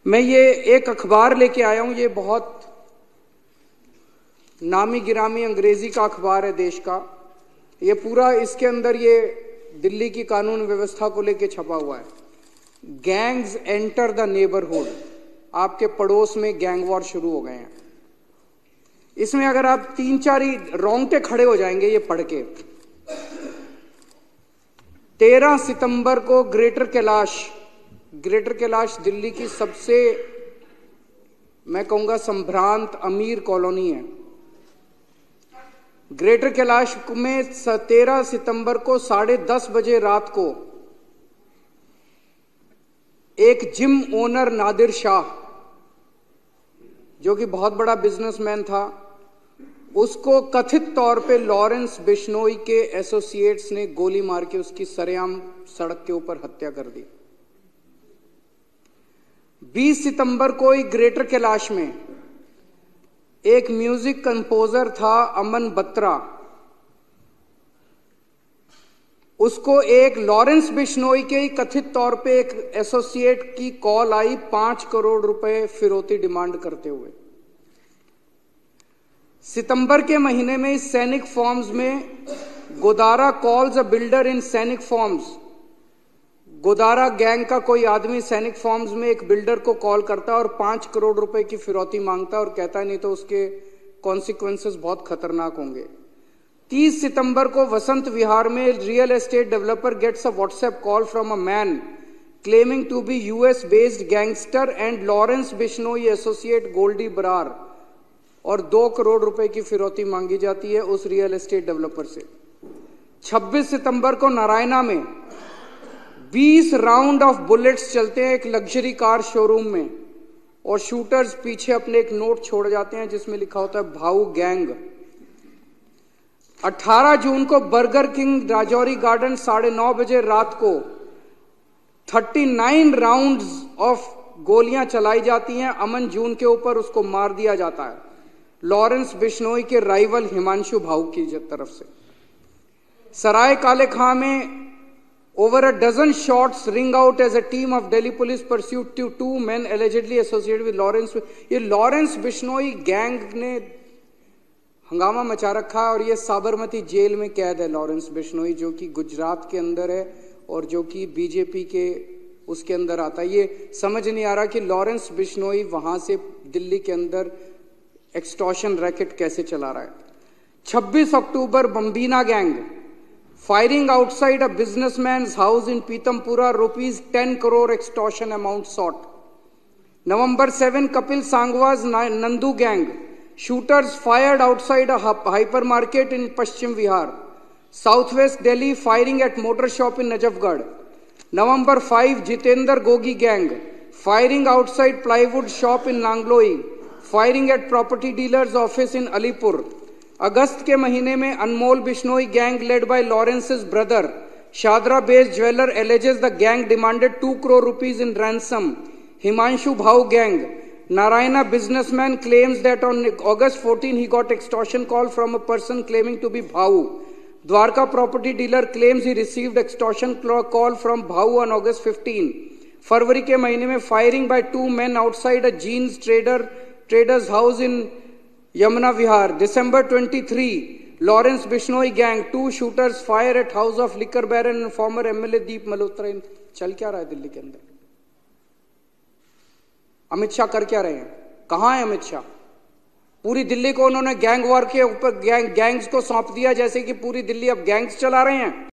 मैं ये एक अखबार लेके आया हूं। ये बहुत नामी गिरामी अंग्रेजी का अखबार है देश का। ये पूरा इसके अंदर ये दिल्ली की कानून व्यवस्था को लेके छपा हुआ है। Gangs enter the neighbourhood. आपके पड़ोस में गैंग वॉर शुरू हो गए हैं। इसमें अगर आप 3-4 ही रोंगटे खड़े हो जाएंगे ये पढ़ के। 13 सितंबर को ग्रेटर कैलाश दिल्ली की सबसे, मैं कहूंगा, संभ्रांत अमीर कॉलोनी है। ग्रेटर कैलाश में 13 सितंबर को 10:30 बजे रात को एक जिम ओनर नादिर शाह, जो कि बहुत बड़ा बिजनेसमैन था, उसको कथित तौर पे लॉरेंस बिश्नोई के एसोसिएट्स ने गोली मार के उसकी सरेआम सड़क के ऊपर हत्या कर दी। 20 सितंबर को ही ग्रेटर कैलाश में एक म्यूजिक कंपोजर था अमन बत्रा, उसको एक लॉरेंस बिश्नोई के ही कथित तौर पे एक एसोसिएट की कॉल आई 5 करोड़ रुपए फिरौती डिमांड करते हुए। सितंबर के महीने में इस सैनिक फॉर्म्स में Godara calls a builder in Sainik Farms. Godara gang का कोई आदमी सैनिक फॉर्म्स में एक बिल्डर को कॉल करता है और 5 करोड़ रुपए की फिरौती मांगता है और कहता है नहीं तो उसके कॉन्सिक्वेंसेस बहुत खतरनाक होंगे। 30 सितंबर को वसंत विहार में real estate developer gets a WhatsApp call from a man claiming to be US based gangster and Lawrence Bishnoi associate Goldy Brar, और 2 करोड़ रुपए की फिरौती मांगी जाती है उस रियल एस्टेट डेवलपर से। 26 सितंबर को नारायणा में 20 राउंड ऑफ बुलेट्स चलते हैं एक लग्जरी कार शोरूम में, और शूटर्स पीछे अपने एक नोट छोड़ जाते हैं जिसमें लिखा होता है भाऊ गैंग। 18 जून को बर्गर किंग राजौरी गार्डन 9:30 बजे रात को 39 राउंड्स ऑफ गोलियां चलाई जाती हैं अमन जून के ऊपर, उसको मार दिया जाता है लॉरेंस बिश्नोई के राइवल हिमांशु भाऊ की तरफ से। सराय काले खां में over a dozen shots ring out as a team of Delhi police pursued 2 men allegedly associated with Lawrence। ये लॉरेंस बिश्नोई गैंग ने हंगामा मचा रखा है और ये साबरमती जेल में कैद है लॉरेंस बिश्नोई, जो कि गुजरात के अंदर है और जो कि बीजेपी के उसके अंदर आता है। ये समझ नहीं आ रहा कि लॉरेंस बिश्नोई वहां से दिल्ली के अंदर एक्सटॉर्शन रैकेट कैसे चला रहा है। 26 October Bambiha gang firing outside a businessman's house in Pitampura, rupees 10 crore extortion amount sought। November 7, Kapil Sangwa's Nandu gang, shooters fired outside a hypermarket in Paschim Vihar। Southwest Delhi, firing at motor shop in Najafgarh। November 5, Jitendra Gogi gang, firing outside plywood shop in Nangloi, firing at property dealer's office in Alipur। अगस्त के महीने में Anmol Bishnoi gang led by Lawrence's brother Shahdara based jeweller alleges the gang demanded 2 crore rupees in ransom। Himanshu Bhau gang, Narayana businessman claims that on August 14 he got extortion call from a person claiming to be Bhau। Dwarka property dealer claims he received extortion call from Bhau on August 15। फरवरी के महीने में firing by 2 men outside a jeans trader's house in Yamuna Vihar। December 23, Lawrence Bishnoi gang, 2 shooters fire at house of liquor baron and former MLA Deep Malhotra। चल क्या रहा है दिल्ली के अंदर? अमित शाह कर क्या रहे हैं? कहां है अमित शाह? पूरी दिल्ली को उन्होंने गैंग वॉर के ऊपर गैंग्स को सौंप दिया, जैसे कि पूरी दिल्ली अब गैंग्स चला रहे हैं।